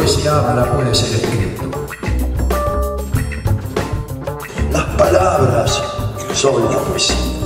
poesía habla puede ser escrito. Las palabras son la poesía.